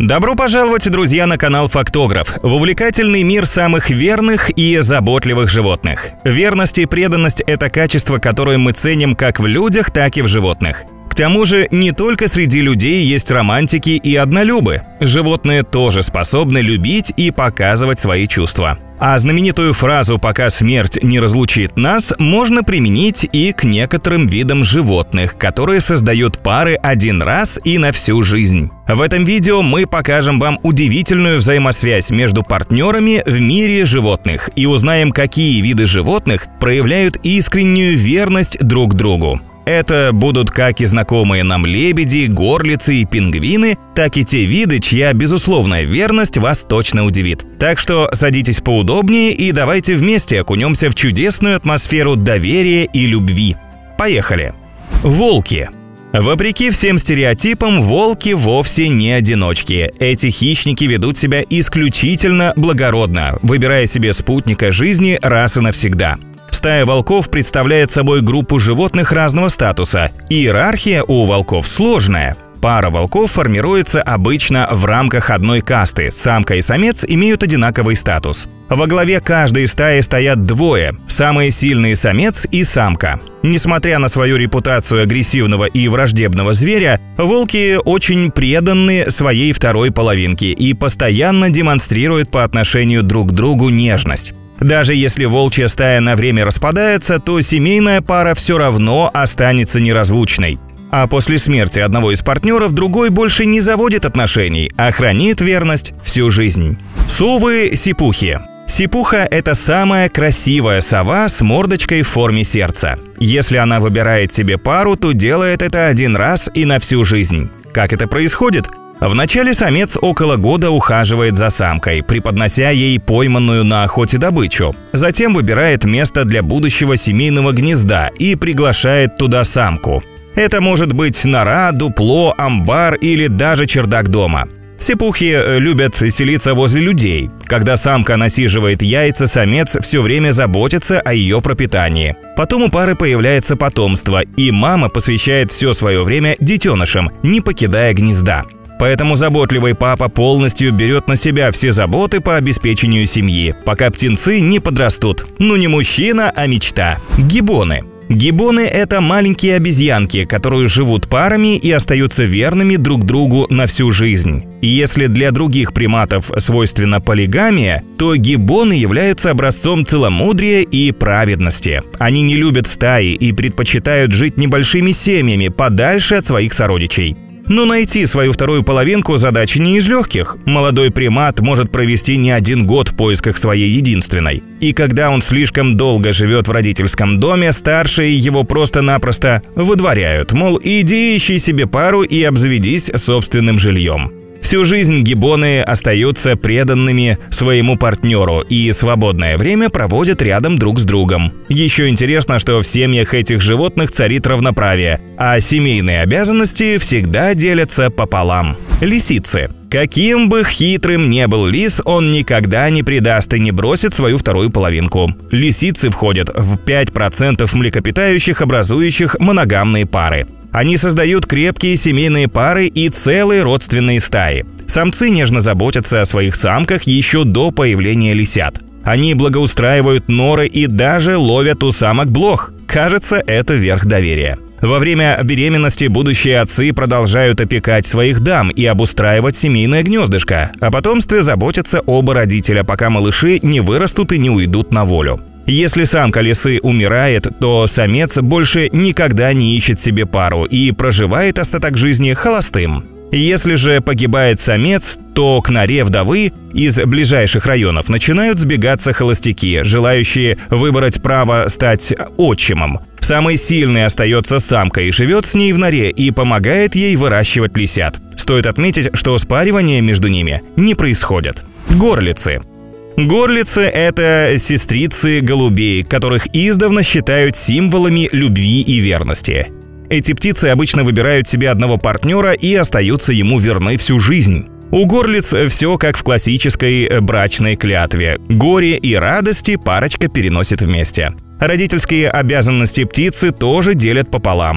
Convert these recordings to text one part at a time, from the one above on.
Добро пожаловать, друзья, на канал Фактограф, в увлекательный мир самых верных и заботливых животных. Верность и преданность – это качества, которые мы ценим как в людях, так и в животных. К тому же, не только среди людей есть романтики и однолюбы. Животные тоже способны любить и показывать свои чувства. А знаменитую фразу «пока смерть не разлучит нас» можно применить и к некоторым видам животных, которые создают пары один раз и на всю жизнь. В этом видео мы покажем вам удивительную взаимосвязь между партнерами в мире животных и узнаем, какие виды животных проявляют искреннюю верность друг другу. Это будут как и знакомые нам лебеди, горлицы и пингвины, так и те виды, чья безусловная верность вас точно удивит. Так что садитесь поудобнее и давайте вместе окунемся в чудесную атмосферу доверия и любви. Поехали! Волки. Вопреки всем стереотипам, волки вовсе не одиночки. Эти хищники ведут себя исключительно благородно, выбирая себе спутника жизни раз и навсегда. Стая волков представляет собой группу животных разного статуса. Иерархия у волков сложная. Пара волков формируется обычно в рамках одной касты. Самка и самец имеют одинаковый статус. Во главе каждой стаи стоят двое – самые сильные самец и самка. Несмотря на свою репутацию агрессивного и враждебного зверя, волки очень преданы своей второй половинке и постоянно демонстрируют по отношению друг к другу нежность. Даже если волчья стая на время распадается, то семейная пара все равно останется неразлучной. А после смерти одного из партнеров другой больше не заводит отношений, а хранит верность всю жизнь. Совы-сипухи. Сипуха – это самая красивая сова с мордочкой в форме сердца. Если она выбирает себе пару, то делает это один раз и на всю жизнь. Как это происходит? Вначале самец около года ухаживает за самкой, преподнося ей пойманную на охоте добычу. Затем выбирает место для будущего семейного гнезда и приглашает туда самку. Это может быть нора, дупло, амбар или даже чердак дома. Сипухи любят селиться возле людей. Когда самка насиживает яйца, самец все время заботится о ее пропитании. Потом у пары появляется потомство, и мама посвящает все свое время детенышам, не покидая гнезда. Поэтому заботливый папа полностью берет на себя все заботы по обеспечению семьи, пока птенцы не подрастут. Ну не мужчина, а мечта. Гиббоны. Гиббоны – это маленькие обезьянки, которые живут парами и остаются верными друг другу на всю жизнь. И если для других приматов свойственна полигамия, то гиббоны являются образцом целомудрия и праведности. Они не любят стаи и предпочитают жить небольшими семьями подальше от своих сородичей. Но найти свою вторую половинку – задача не из легких. Молодой примат может провести не один год в поисках своей единственной. И когда он слишком долго живет в родительском доме, старшие его просто-напросто выдворяют, мол, иди ищи себе пару и обзаведись собственным жильем. Всю жизнь гиббоны остаются преданными своему партнеру и свободное время проводят рядом друг с другом. Еще интересно, что в семьях этих животных царит равноправие, а семейные обязанности всегда делятся пополам. Лисицы. Каким бы хитрым ни был лис, он никогда не предаст и не бросит свою вторую половинку. Лисицы входят в 5% млекопитающих, образующих моногамные пары. Они создают крепкие семейные пары и целые родственные стаи. Самцы нежно заботятся о своих самках еще до появления лисят. Они благоустраивают норы и даже ловят у самок блох. Кажется, это верх доверия. Во время беременности будущие отцы продолжают опекать своих дам и обустраивать семейное гнездышко. О потомстве заботятся оба родителя, пока малыши не вырастут и не уйдут на волю. Если самка лисы умирает, то самец больше никогда не ищет себе пару и проживает остаток жизни холостым. Если же погибает самец, то к норе вдовы из ближайших районов начинают сбегаться холостяки, желающие выбрать право стать отчимом. Самый сильный остается самкой и живет с ней в норе и помогает ей выращивать лисят. Стоит отметить, что спаривание между ними не происходит. Горлицы. Горлицы – это сестрицы голубей, которых издавна считают символами любви и верности. Эти птицы обычно выбирают себе одного партнера и остаются ему верны всю жизнь. У горлиц все как в классической брачной клятве. Горе и радости парочка переносит вместе. Родительские обязанности птицы тоже делят пополам.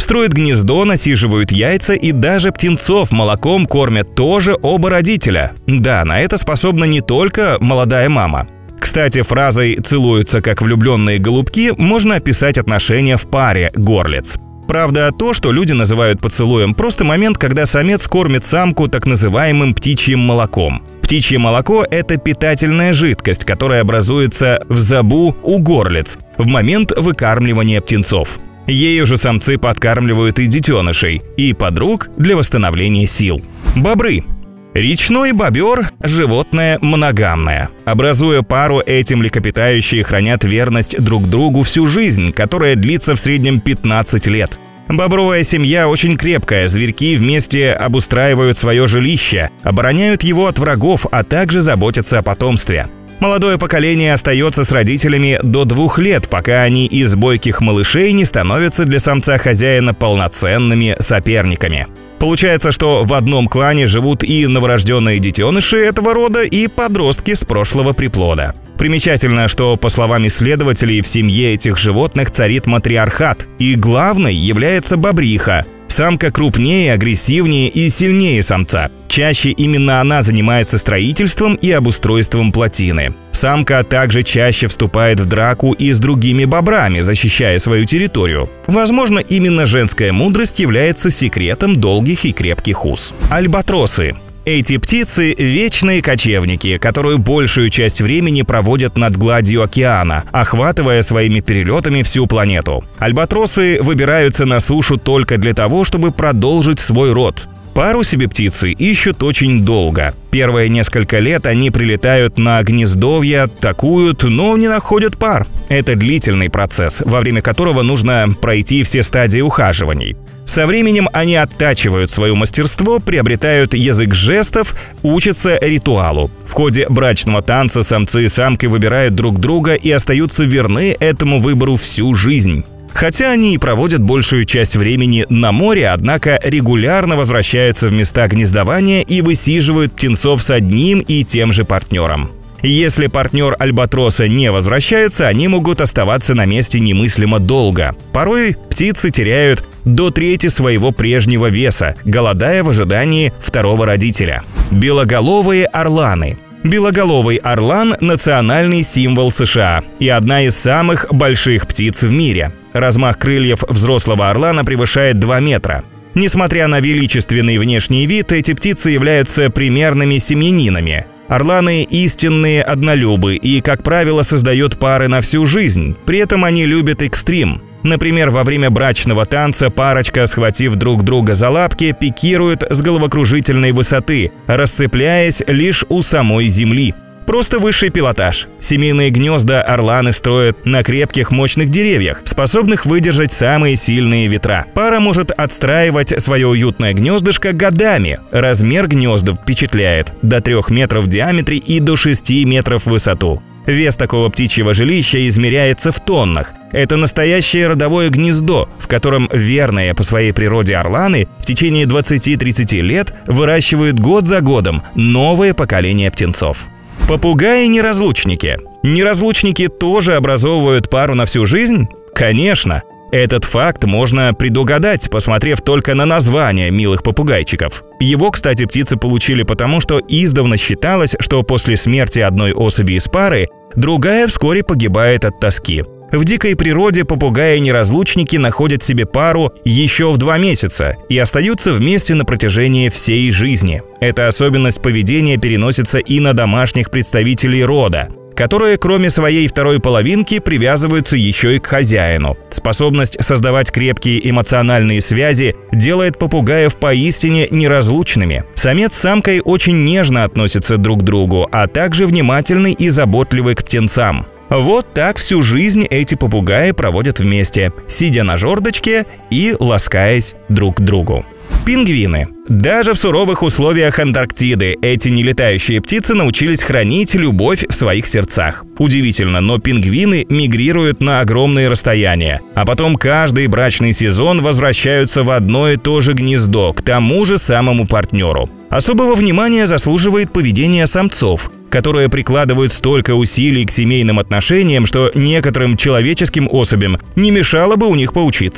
Строят гнездо, насиживают яйца и даже птенцов молоком кормят тоже оба родителя. Да, на это способна не только молодая мама. Кстати, фразой «целуются как влюбленные голубки» можно описать отношения в паре горлиц. Правда, то, что люди называют поцелуем, просто момент, когда самец кормит самку так называемым птичьим молоком. Птичье молоко – это питательная жидкость, которая образуется в зобу у горлиц в момент выкармливания птенцов. Ею же самцы подкармливают и детенышей, и подруг для восстановления сил. Бобры. Речной бобер – животное моногамное. Образуя пару, эти млекопитающие хранят верность друг другу всю жизнь, которая длится в среднем 15 лет. Бобровая семья очень крепкая, зверьки вместе обустраивают свое жилище, обороняют его от врагов, а также заботятся о потомстве. Молодое поколение остается с родителями до 2 лет, пока они из бойких малышей не становятся для самца-хозяина полноценными соперниками. Получается, что в одном клане живут и новорожденные детеныши этого рода, и подростки с прошлого приплода. Примечательно, что, по словам исследователей, в семье этих животных царит матриархат, и главной является бобриха. Самка крупнее, агрессивнее и сильнее самца. Чаще именно она занимается строительством и обустройством плотины. Самка также чаще вступает в драку и с другими бобрами, защищая свою территорию. Возможно, именно женская мудрость является секретом долгих и крепких уз. Альбатросы. Эти птицы – вечные кочевники, которые большую часть времени проводят над гладью океана, охватывая своими перелетами всю планету. Альбатросы выбираются на сушу только для того, чтобы продолжить свой род. Пару себе птицы ищут очень долго. Первые несколько лет они прилетают на гнездовье, атакуют, но не находят пар. Это длительный процесс, во время которого нужно пройти все стадии ухаживаний. Со временем они оттачивают свое мастерство, приобретают язык жестов, учатся ритуалу. В ходе брачного танца самцы и самки выбирают друг друга и остаются верны этому выбору всю жизнь. Хотя они и проводят большую часть времени на море, однако регулярно возвращаются в места гнездования и высиживают птенцов с одним и тем же партнером. Если партнер альбатроса не возвращается, они могут оставаться на месте немыслимо долго. Порой птицы теряют до трети своего прежнего веса, голодая в ожидании второго родителя. Белоголовые орланы. Белоголовый орлан – национальный символ США и одна из самых больших птиц в мире. Размах крыльев взрослого орлана превышает 2 метра. Несмотря на величественный внешний вид, эти птицы являются примерными семьянинами. Орланы – истинные однолюбы и, как правило, создают пары на всю жизнь. При этом они любят экстрим. Например, во время брачного танца парочка, схватив друг друга за лапки, пикирует с головокружительной высоты, расцепляясь лишь у самой земли. Просто высший пилотаж. Семейные гнезда орланы строят на крепких мощных деревьях, способных выдержать самые сильные ветра. Пара может отстраивать свое уютное гнездышко годами. Размер гнезда впечатляет – до 3 метров в диаметре и до 6 метров в высоту. Вес такого птичьего жилища измеряется в тоннах. Это настоящее родовое гнездо, в котором верные по своей природе орланы в течение 20-30 лет выращивают год за годом новое поколение птенцов. Попугаи-неразлучники. Неразлучники тоже образовывают пару на всю жизнь? Конечно. Этот факт можно предугадать, посмотрев только на название милых попугайчиков. Его, кстати, птицы получили потому, что издавна считалось, что после смерти одной особи из пары другая вскоре погибает от тоски. В дикой природе попугаи-неразлучники находят себе пару еще в 2 месяца и остаются вместе на протяжении всей жизни. Эта особенность поведения переносится и на домашних представителей рода, которые, кроме своей второй половинки, привязываются еще и к хозяину. Способность создавать крепкие эмоциональные связи делает попугаев поистине неразлучными. Самец с самкой очень нежно относятся друг к другу, а также внимательны и заботливы к птенцам. Вот так всю жизнь эти попугаи проводят вместе, сидя на жердочке и ласкаясь друг к другу. Пингвины. Даже в суровых условиях Антарктиды эти нелетающие птицы научились хранить любовь в своих сердцах. Удивительно, но пингвины мигрируют на огромные расстояния, а потом каждый брачный сезон возвращаются в одно и то же гнездо, к тому же самому партнеру. Особого внимания заслуживает поведение самцов, которые прикладывают столько усилий к семейным отношениям, что некоторым человеческим особям не мешало бы у них поучиться.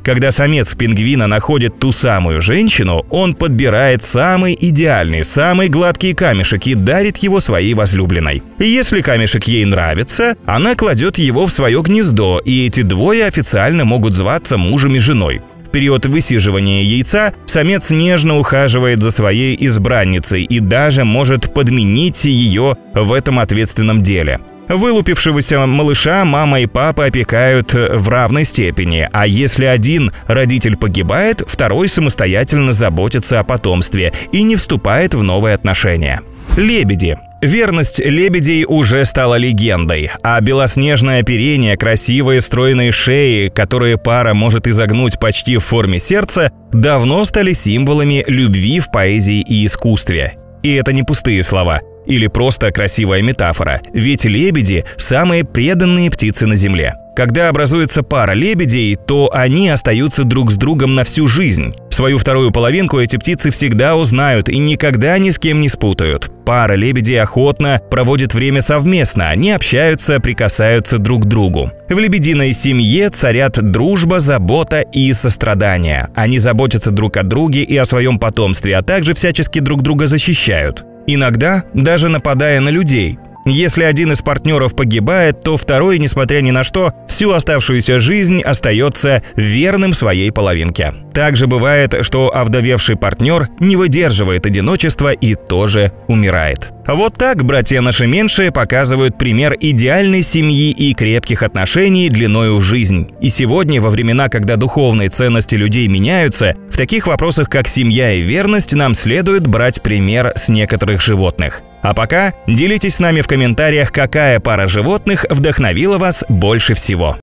Когда самец пингвина находит ту самую женщину, он подбирает самый идеальный, самый гладкий камешек и дарит его своей возлюбленной. И если камешек ей нравится, она кладет его в свое гнездо, и эти двое официально могут зваться мужем и женой. В период высиживания яйца самец нежно ухаживает за своей избранницей и даже может подменить ее в этом ответственном деле. Вылупившегося малыша мама и папа опекают в равной степени, а если один родитель погибает, второй самостоятельно заботится о потомстве и не вступает в новые отношения. Лебеди. Верность лебедей уже стала легендой, а белоснежное оперение, красивые стройные шеи, которые пара может изогнуть почти в форме сердца, давно стали символами любви в поэзии и искусстве. И это не пустые слова или просто красивая метафора, ведь лебеди – самые преданные птицы на Земле. Когда образуется пара лебедей, то они остаются друг с другом на всю жизнь. Свою вторую половинку эти птицы всегда узнают и никогда ни с кем не спутают. Пара лебедей охотно проводит время совместно, они общаются, прикасаются друг к другу. В лебединой семье царят дружба, забота и сострадание. Они заботятся друг о друге и о своем потомстве, а также всячески друг друга защищают. Иногда даже нападая на людей. Если один из партнеров погибает, то второй, несмотря ни на что, всю оставшуюся жизнь остается верным своей половинке. Также бывает, что овдовевший партнер не выдерживает одиночества и тоже умирает. Вот так братья наши меньшие показывают пример идеальной семьи и крепких отношений длиною в жизнь. И сегодня, во времена, когда духовные ценности людей меняются, в таких вопросах, как семья и верность, нам следует брать пример с некоторых животных. А пока делитесь с нами в комментариях, какая пара животных вдохновила вас больше всего.